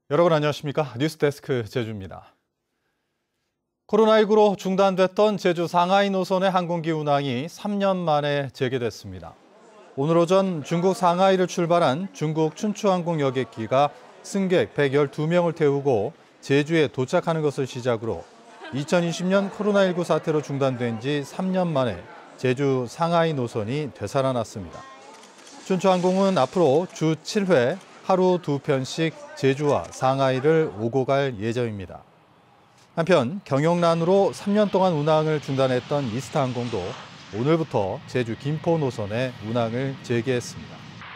여러분 안녕하십니까? 뉴스데스크 제주입니다. 코로나19로 중단됐던 제주 상하이 노선의 항공기 운항이 3년 만에 재개됐습니다. 오늘 오전 중국 상하이를 출발한 중국 춘추항공 여객기가 승객 112명을 태우고 제주에 도착하는 것을 시작으로 2020년 코로나19 사태로 중단된 지 3년 만에 제주 상하이 노선이 되살아났습니다. 춘추항공은 앞으로 주 7회 하루 2편씩 제주와 상하이를 오고 갈 예정입니다. 한편 경영난으로 3년 동안 운항을 중단했던 이스타항공도 오늘부터 제주 김포 노선에 운항을 재개했습니다.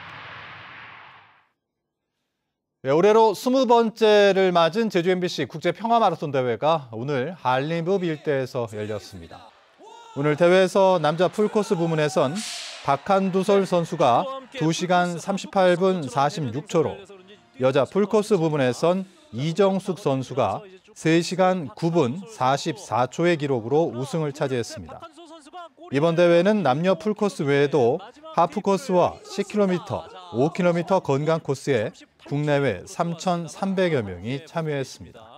올해로 20번째를 맞은 제주 MBC 국제평화마라톤 대회가 오늘 한림읍 일대에서 열렸습니다. 오늘 대회에서 남자 풀코스 부문에선 박한두솔 선수가 2시간 38분 46초로, 여자 풀코스 부문에선 이정숙 선수가 3시간 9분 44초의 기록으로 우승을 차지했습니다. 이번 대회는 남녀 풀코스 외에도 하프코스와 10km, 5km 건강 코스에 국내외 3,300여 명이 참여했습니다.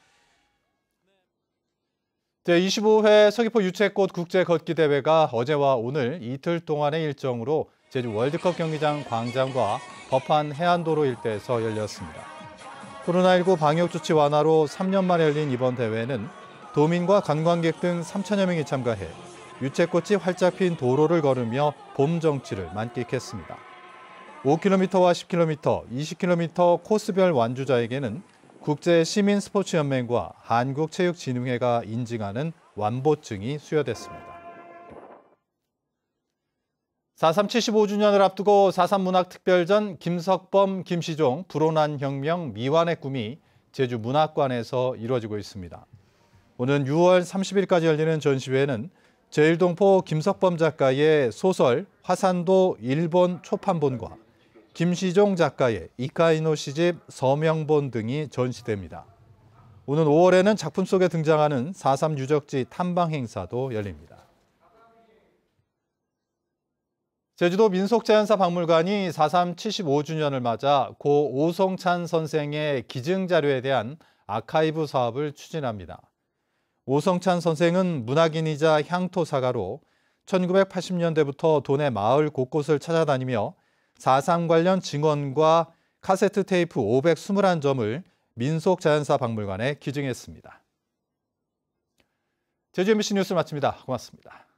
제25회 서귀포 유채꽃 국제 걷기 대회가 어제와 오늘 이틀 동안의 일정으로 제주 월드컵 경기장 광장과 법한 해안도로 일대에서 열렸습니다. 코로나19 방역 조치 완화로 3년 만에 열린 이번 대회는 도민과 관광객 등 3천여 명이 참가해 유채꽃이 활짝 핀 도로를 걸으며 봄 정취를 만끽했습니다. 5km와 10km, 20km 코스별 완주자에게는 국제시민스포츠연맹과 한국체육진흥회가 인증하는 완보증이 수여됐습니다. 4.3 75주년을 앞두고 4.3 문학특별전 김석범, 김시종, 불온한 혁명, 미완의 꿈이 제주 문학관에서 이루어지고 있습니다. 오는 6월 30일까지 열리는 전시회는 제일동포 김석범 작가의 소설 화산도 일본 초판본과 김시종 작가의 이카이노 시집 서명본 등이 전시됩니다. 오는 5월에는 작품 속에 등장하는 4.3 유적지 탐방 행사도 열립니다. 제주도 민속자연사박물관이 4.3 75주년을 맞아 고 오송찬 선생의 기증자료에 대한 아카이브 사업을 추진합니다. 오송찬 선생은 문학인이자 향토사가로 1980년대부터 도내 마을 곳곳을 찾아다니며 4.3 관련 증언과 카세트 테이프 521점을 민속자연사박물관에 기증했습니다. 제주 MBC 뉴스를 마칩니다. 고맙습니다.